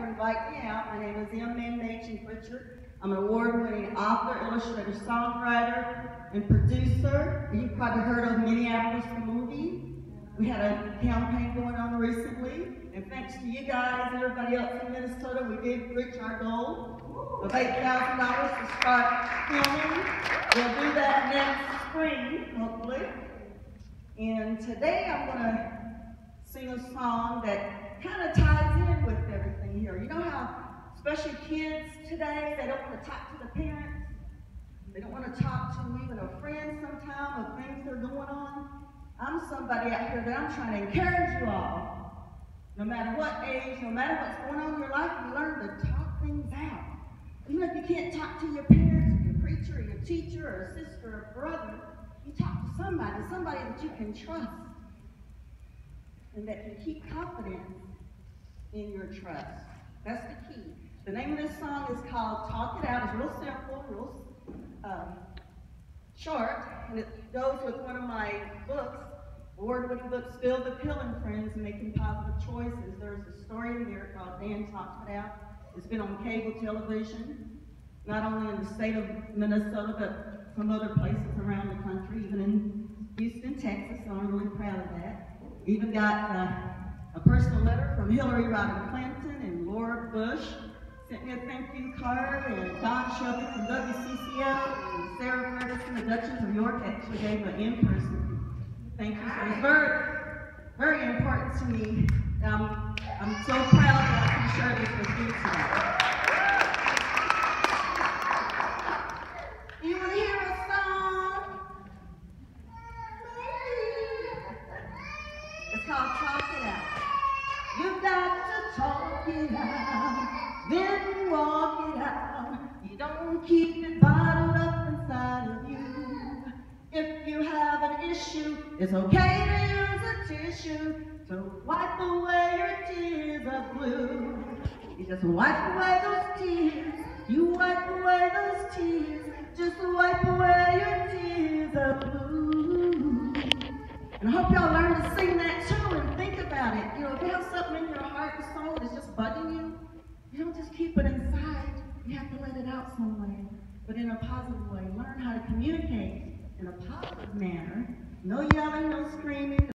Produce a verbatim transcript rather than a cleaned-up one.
for inviting me out. My name is Machen Pritchard. I'm an award-winning author, illustrator, songwriter, and producer. You've probably heard of Minneapolis, the movie. We had a campaign going on recently, and thanks to you guys and everybody else in Minnesota, we did reach our goal of eight thousand dollars to start filming. We'll do that next spring, hopefully. And today I'm going to sing a song that kind of ties in with everything here. You know how, especially kids today, they don't want to talk to the parents. They don't want to talk to even a friend sometime of things that are going on. I'm somebody out here that I'm trying to encourage you all. No matter what age, no matter what's going on in your life, you learn to talk things out. Even if you can't talk to your parents, or your preacher, or your teacher, or a sister, or brother, you talk to somebody, somebody that you can trust, and that can keep confidence in your trust. That's the key. The name of this song is called Talk It Out. It's real simple, real um, short, and it goes with one of my books, award-winning books, Filled with Healing Friends and Making Positive Choices. There's a story in there called Dan Talks It Out. It's been on cable television, not only in the state of Minnesota, but from other places around the country, even in Houston, Texas, so I'm really proud of that. Even got uh, a personal letter from Hillary Rodham Clinton and Laura Bush. Sent me a thank you card, and Don Shelby from W C C L, and Sarah Ferguson, the Duchess of York, actually gave an in-person thank you. So it's very, very important to me. Um, I'm so proud that I can share this with you today. You want to hear a song? It's called Talk It Out. You've got to talk it out, then walk it out. You don't keep it bottled up inside of you. If you have an issue, it's okay to use a tissue to wipe away your tears of blue. You just wipe away those tears. You wipe away those tears. Just wipe away your tears of blue. And I hope y'all learn to sing that too and think about it. You know, if you have something in your heart and soul that's just bugging you, you don't just keep it inside. You have to let it out somewhere, but in a positive way. Learn how to communicate in a positive manner. No yelling, no screaming.